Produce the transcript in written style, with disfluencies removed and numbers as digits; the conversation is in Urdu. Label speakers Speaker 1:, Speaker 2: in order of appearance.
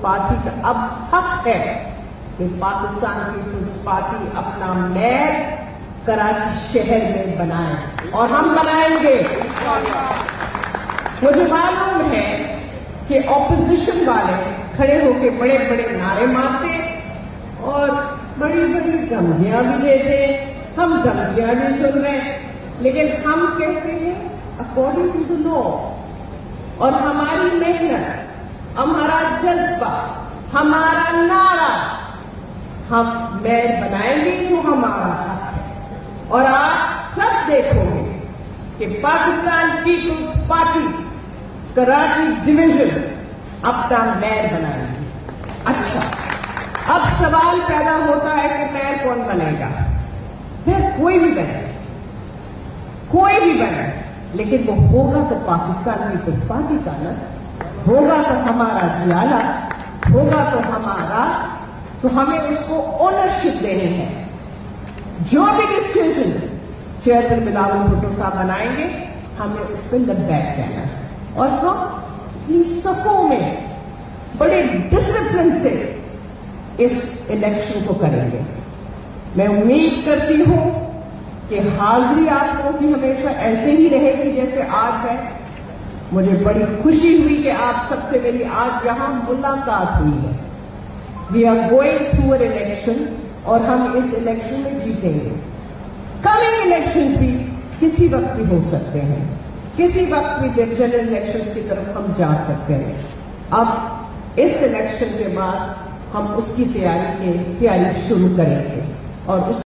Speaker 1: پارٹی کا اب حق ہے کہ پاکستان پیپلز پارٹی اپنا میئر کراچی شہر میں بنائے، اور ہم بنائیں گے۔ مجھے معلوم ہے کہ اپوزیشن والے کھڑے ہو کے بڑے بڑے نعرے مارتے اور بڑی بڑی دھمکیاں بھی دیتے، ہم دھمکیاں بھی سن رہے ہیں، لیکن ہم کہتے ہیں اکارڈنگ ٹو دا لا، اور ہماری محنت، ہمارا جذبہ، ہمارا نعرہ، ہم میئر بنائیں گے جو ہمارا حق ہے۔ اور آپ سب دیکھو گے کہ پاکستان پیپلز پارٹی کراچی ڈویژن اپنا میئر بنائے گی۔ اچھا، اب سوال پیدا ہوتا ہے کہ میئر کون بنے گا؟ پھر کوئی بھی بنے، کوئی بھی بنے، لیکن وہ ہوگا تو پاکستان پیپلز پارٹی کا نا، ہوگا تو ہمارا جیالہ، ہوگا تو ہمارا، تو ہمیں اس کو اونرشپ دینی ہے۔ جو بھی ڈسیزن چیئرمین بلاول بھٹو صاحب بنائیں گے، ہمیں اس پہ لبیک کہنا ہے، اور ہم ان صفوں میں بڑے ڈسپلن سے اس الیکشن کو کریں گے۔ میں امید کرتی ہوں کہ حاضری آپ لوگوں کی ہمیشہ ایسے ہی رہے گی جیسے آج ہے۔ مجھے بڑی خوشی ہوئی کہ آپ سب سے میری آج یہاں ملاقات ہوئی ہے۔ We are going through an election, اور ہم اس الیکشن میں جیتیں گے۔ کمنگ الیکشنز بھی کسی وقت بھی ہو سکتے ہیں، کسی وقت بھی جنرل الیکشنز کی طرف ہم جا سکتے ہیں۔ اب اس الیکشن کے بعد ہم اس کی تیاری شروع کریں گے، اور اس